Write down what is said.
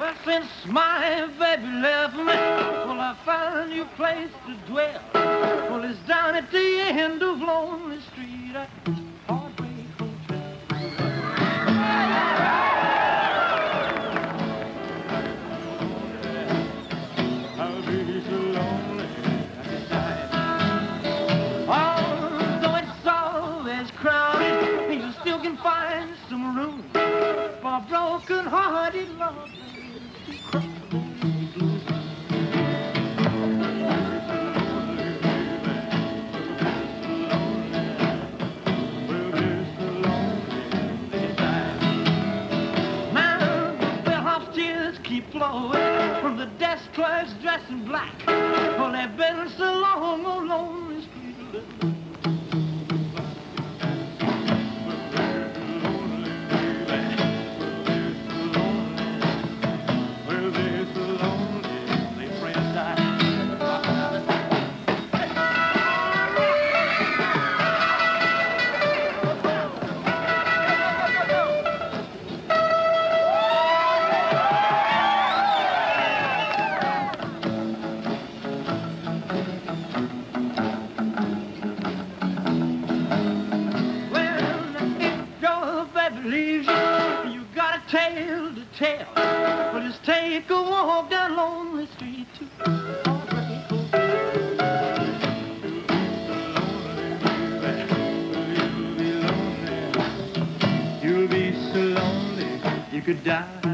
Well, since my baby left me, well, I found a new place to dwell. Well, it's down at the end of Lonely Street at Heartbreak Hotel. I'll be so lonely at night. Although it's always crowded, you still can find some room for a broken-hearted love. Flowing from the desk clerks dressed in black. Well, they've been so long on Lonely Street. Well, they're so lonely, they pray and die. Leaves you, you got a tale to tell. Well, just take a walk down Lonely Street to Heartbreak Hotel. You'll be so lonely, you could die.